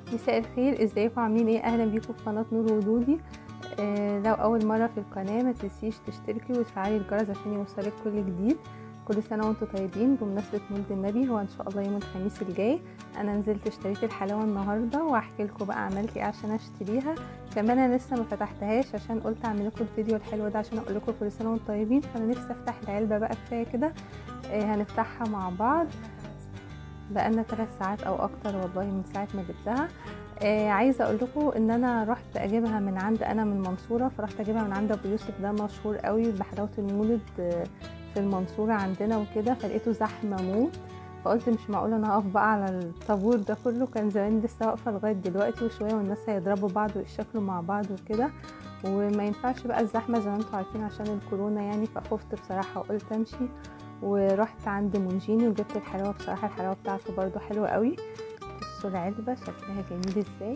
مساء الخير، ازيكم عاملين ايه؟ اهلا بيكم في قناه نور ودودي. لو اول مره في القناه ما تنسيش تشتركي وتفعلي الجرس عشان يوصلك كل جديد. كل سنه وانتم طيبين بمناسبه مولد النبي، هو ان شاء الله يوم الخميس الجاي. انا نزلت اشتريت الحلاوه النهارده وهحكي لكم بقى عملت ايه عشان اشتريها. كمان انا لسه ما فتحتهاش عشان قلت اعمل لكم الفيديو الحلو ده عشان اقول لكم كل سنه وانتم طيبين، فانا نفسي افتح العلبه بقى، كفايه كده. هنفتحها مع بعض. بقالنا 3 ساعات او اكتر والله من ساعه ما جبتها. عايزه اقول لكم ان انا رحت اجيبها من عند، انا من المنصوره، فرحت اجيبها من عند ابو يوسف، ده مشهور قوي بحلاوه المولد في المنصوره عندنا وكده، فلقيته زحمه موت. فقلت مش معقول انا هقف بقى على الطابور ده كله، كان زمان لسه واقفه لغايه دلوقتي وشويه والناس هيضربوا بعض ويشكلوا مع بعض وكده، وما ينفعش بقى الزحمه زي ما انتم عارفين عشان الكورونا يعني. فخفت بصراحه وقلت امشي، ورحت عند مونجيني وجبت الحلاوه. بصراحه الحلاوه بتاعته برضو حلوه قوي. بصوا العلبه شكلها جميل ازاي.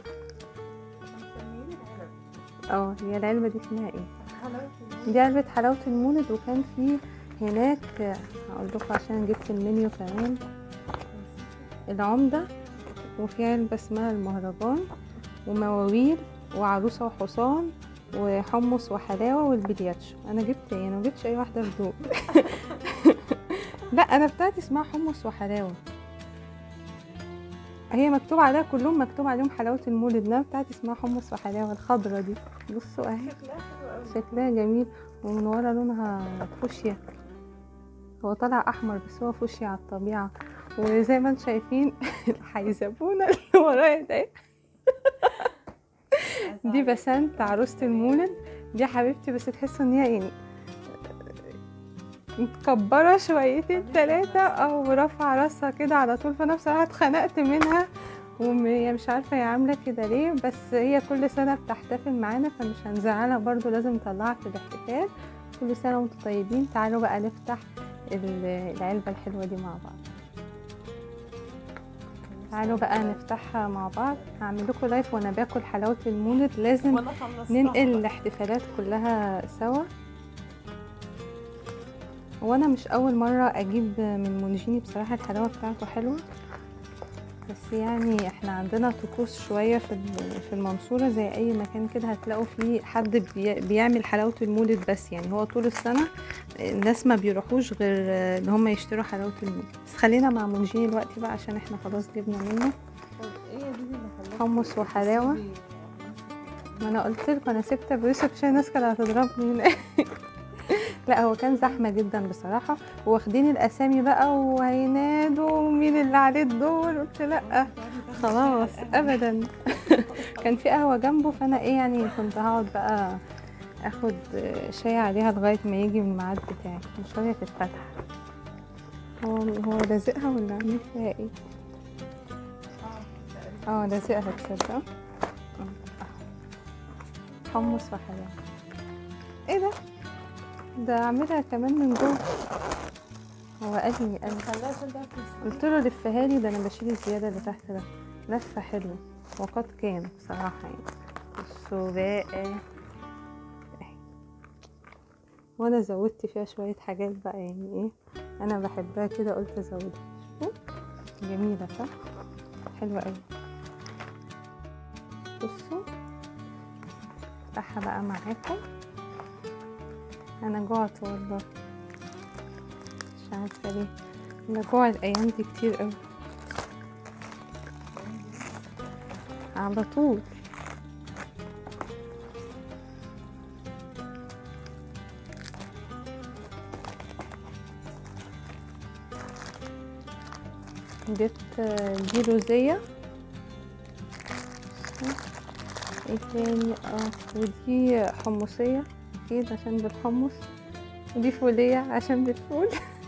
هي العلبه دي اسمها ايه؟ دي علبه حلاوه المولد. وكان في هناك، هقول لكم عشان جبت المنيو كمان، العمده، وفي علبه اسمها المهرجان، ومواويل، وعروسه وحصان، وحمص وحلاوه، والبلياتشو. انا جبت ايه؟ انا ما جبتش اي واحده في دول. لا انا بتاعتي اسمها حمص وحلاوه، هي مكتوب عليها كلهم مكتوب عليهم حلاوه المولد، انما بتاعتي اسمها حمص وحلاوه الخضره دي. بصوا اهي شكلها جميل، ومن ورا لونها فوشيا، هو طالع احمر بس هو فوشيا على الطبيعه. وزي ما انتم شايفين الحيزبونه اللي ورايا ده دي بسنت عروسه المولد. دي حبيبتي، بس تحسوا ان هي يعني متكبره شويتين 3 او رافعه راسها كده على طول، فانا بصراحه اتخنقت منها وهي مش عارفه هي عامله كده ليه، بس هي كل سنه بتحتفل معانا فمش هنزعلها برضو، لازم نطلعها في الاحتفال. كل سنه وانتم طيبين. تعالوا بقى نفتح العلبه الحلوه دي مع بعض. تعالوا بقى نفتحها مع بعض. هعمل لكم لايف وانا باكل حلاوه المولد، لازم ننقل الاحتفالات كلها سوا. وانا مش اول مره اجيب من مونجيني، بصراحه الحلاوه بتاعته حلوه، بس يعني احنا عندنا طقوس شويه في المنصوره، زي اي مكان كده هتلاقوا فيه حد بيعمل حلاوه المولد، بس يعني هو طول السنه الناس ما بيروحوش غير ان هم يشتروا حلاوه المولد. بس خلينا مع مونجيني دلوقتي بقى عشان احنا خلاص جبنا منه حمص وحلاوه. ما انا قلت لكم انا سبت ابو يوسف عشان الناس كانت هتضربني. لا هو كان زحمه جدا بصراحه، واخدين الاسامي بقى وهينادوا مين اللي عليه الدور، قلت لا خلاص ابدا. كان في قهوه جنبه، فانا ايه يعني كنت هقعد بقى اخد شاي عليها لغايه ما يجي من الميعاد بتاعي. شويه تتفتح. هو لازقها ولا عامل فيها ايه؟ لازقها تصدق. حمص وحلاوه. ايه ده عاملها كمان من جوه. هو قال لي قلت له لفها لي، ده انا بشيل الزياده اللي تحت ده. لفه حلوه وقد كان بصراحه يعني. بصوا بقى، وانا زودت فيها شويه حاجات بقى، يعني ايه انا بحبها كده قلت ازودها. جميله صح؟ حلوه قوي. بصوا افتحها بقى معاكم. انا جوعت والله، مش عارفه ليه، انا جوع الايام دي كتير قوي على طول. جبت دي روزية، ايه تاني، ودي حمصية اكيد عشان بالحمص، ودي فولية عشان بالفول.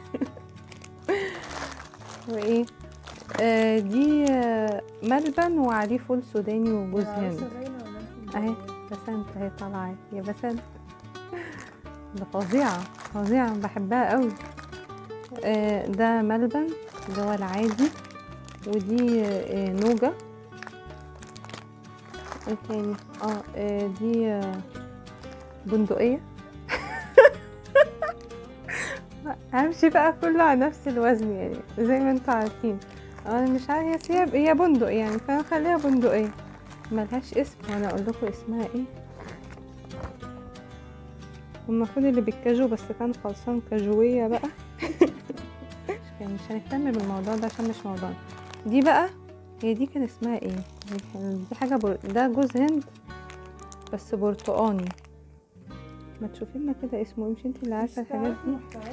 وايه دي ملبن وعليه فول سوداني وجوز هند اهي. بسنت اهي طالعه يا بسنت، ده فظيعه فظيعه بحبها قوي. ده ملبن اللي هو العادي، ودي نوجة. ايه تاني، دي بندقية. همشي بقى كله على نفس الوزن يعني زي ما انتوا عارفين. انا مش عارفه، هي ثياب، هي بندق يعني، فنخليها بندقيه، ملهاش اسم. وانا اقول لكم اسمها ايه. المفروض اللي بالكاجو، بس كان خلصان كاجويه بقى. مش هنهتم بالموضوع ده عشان مش موضوعنا. دي بقى، هي دي كان اسمها ايه؟ دي حاجه ده جوز هند بس برتقاني. ما تشوفي لنا كده اسمه ايه، مش انت اللي عارفه الحاجات دي؟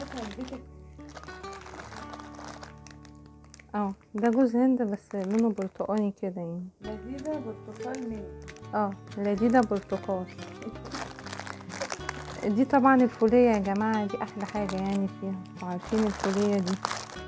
ده جوز هند بس لونه برتقاني كده يعني. لذيذة برتقال مين؟ لذيذة برتقال. دي طبعا الفولية يا جماعة، دي احلى حاجة يعني فيها، وعارفين الفولية دي.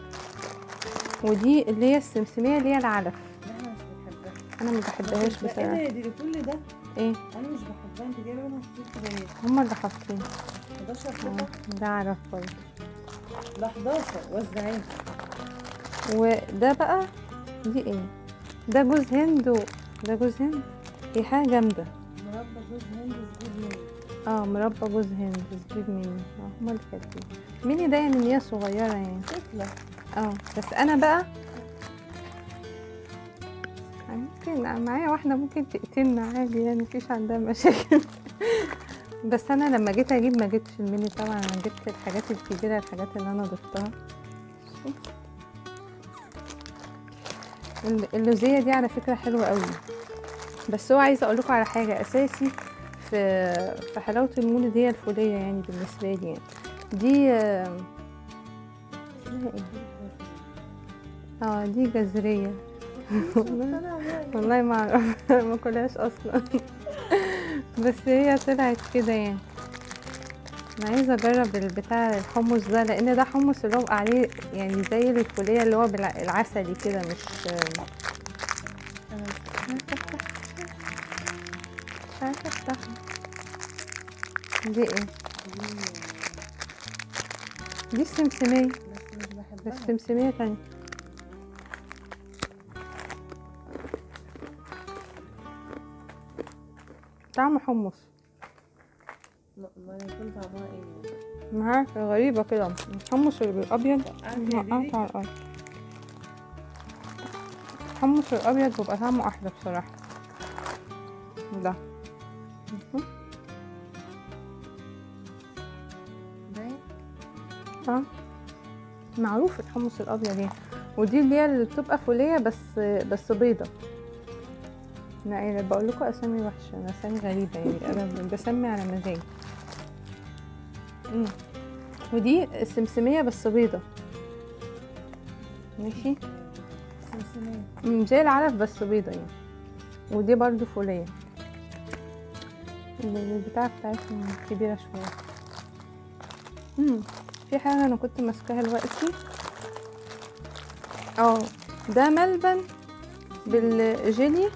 ودي اللي هي السمسمية اللي هي العلف. احنا مش بنحبها. انا ما بحبهاش بصراحة. ايه ده دي كل ده؟ ايه؟ انا مش بحبها. انت جايبه منها كتير كده ليه؟ هما اللي حاطين 11 قطعة. ده عرف برضه. ده 11 وزعين. وده بقى، دي ايه؟ ده جوز هند ده جوز هند. دي حاجة جامدة. مربى جوز هند زبيب ميني. مربى جوز هند زبيب ميني. هما اللي كاتبين ميني ده يعني ان هي صغيرة يعني. طفلة. بس انا بقى ممكن معايا واحدة ممكن تقتلنا عادي يعني، مفيش عندها مشاكل. بس انا لما جيت اجيب ما جبتش الميني طبعا، انا جبت الحاجات الكبيرة، الحاجات اللي انا ضفتها. اللوزية دي على فكرة حلوة قوي. بس هو عايزة اقولكوا على حاجة اساسي في حلاوة المولد، هي الفولية يعني بالنسبة لي يعني. دي دي جزرية. والله ما اعرف. ما كلهاش اصلا. بس هي طلعت كده يعني. انا عايزه اجرب البتاع الحمص ده، لان ده حمص اللي هو عليه يعني زي الفوليه اللي هو العسلي كده، مش عارفه افتحها. دي ايه؟ دي السمسميه. بس مش بحبها. بس سمسميه تانية. طعم حمص. لا ما يكون طعمها ايه؟ مش عارفه، غريبه كده. الحمص الابيض الحمص الابيض بيبقى طعمه احلى بصراحه. ده معروف الحمص الابيض يعني. ودي اللي هي اللي بتبقى فوليه بس بيضه. انا بقول لكم اسامي وحشه، انا اسامي غريبه يعني، انا بسمي على مزاجي. ودي السمسميه بس بيضه. ماشي. سمسمية. زي العلف بس بيضه يعني. ودي برضو فوليه. البتاعه بتاعتهم كبيره شويه. في حاجه انا كنت ماسكاها دلوقتي. ده ملبن بالجيلي،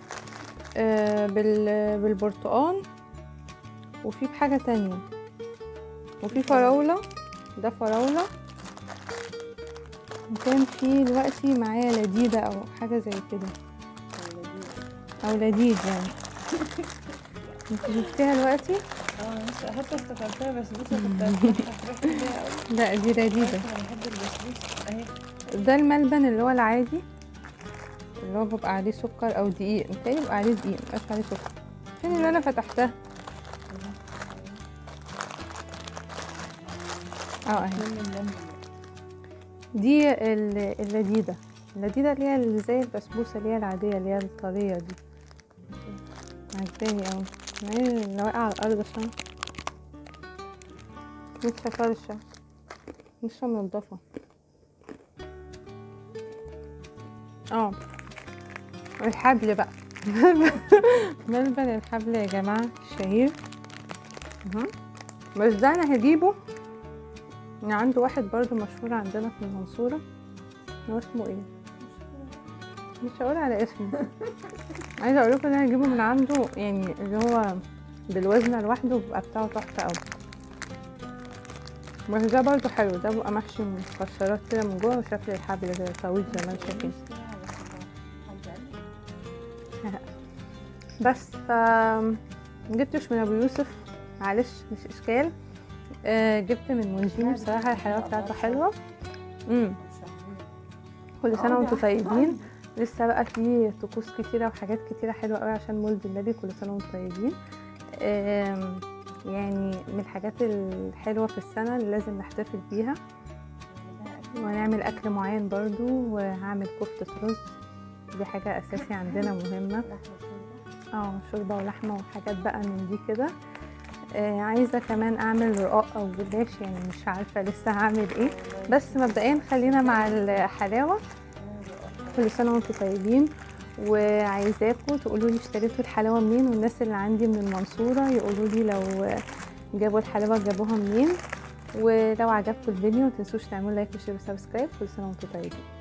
بالبرتقال، وفي بحاجه تانية، وفي فراوله. ده فراوله. وكان في دلوقتي معايا لذيذة او حاجه زي كده، او لذيذ يعني. انت شفتيها دلوقتي؟ مش حتى افتكرتها، بس بصي كنت هفرح بيها قوي. لا دي لذيذة. انا بحب البسبوس اهي. ده الملبن اللي هو العادي، اللي هو بيبقى عليه سكر او دقيق. متهيألي بيبقى عليه دقيق، مبقاش عليه سكر. فين اللي انا فتحتها؟ اهي. دي اللذيذة. اللذيذة اللي هي زي البسبوسة اللي هي العادية اللي هي الطرية دي. عجباني اوي. اللي واقعة على الارض عشان لسه فرشة، لسه منضفة. الحبل بقى. ملبن الحبل يا جماعة الشهير. بس ده انا هجيبه من عنده واحد برضو مشهور عندنا في المنصورة. هو اسمه ايه؟ مش هقول على اسمه. عايزه اقول لكم ان انا هجيبه من عنده، يعني اللي هو بالوزن لوحده بيبقى بتاعه تحفه قوي. بس ده برضو حلو، ده بيبقى محشي مكسرات كده من جوه، وشكل الحبل زي طويل زي ما انت شايفين. بس جبتش من ابو يوسف، معلش مش اشكال. جبت من مونجيني، بصراحه الحلاوه بتاعته حلوه. كل سنه وانتم طيبين. لسه بقى في طقوس كتيره وحاجات كتيره حلوه قوي عشان مولد النبي. كل سنه وانتم طيبين. يعني من الحاجات الحلوه في السنه اللي لازم نحتفل بيها، ونعمل اكل معين برضو، وهعمل كفته رز، دي حاجه اساسي عندنا مهمه. شوربه ولحمه وحاجات بقى من دي كده. عايزه كمان اعمل رقاق او جلاش، يعني مش عارفه لسه هعمل ايه، بس مبدئيا خلينا مع الحلاوه. كل سنه وانتم طيبين. وعايزاكم تقولوا لي اشتريتوا الحلاوه منين، والناس اللي عندي من المنصوره يقولوا لي لو جابوا الحلاوه جابوها منين. ولو عجبكم الفيديو متنسوش تعملوا لايك وشير وسبسكرايب. كل سنه وانتم طيبين.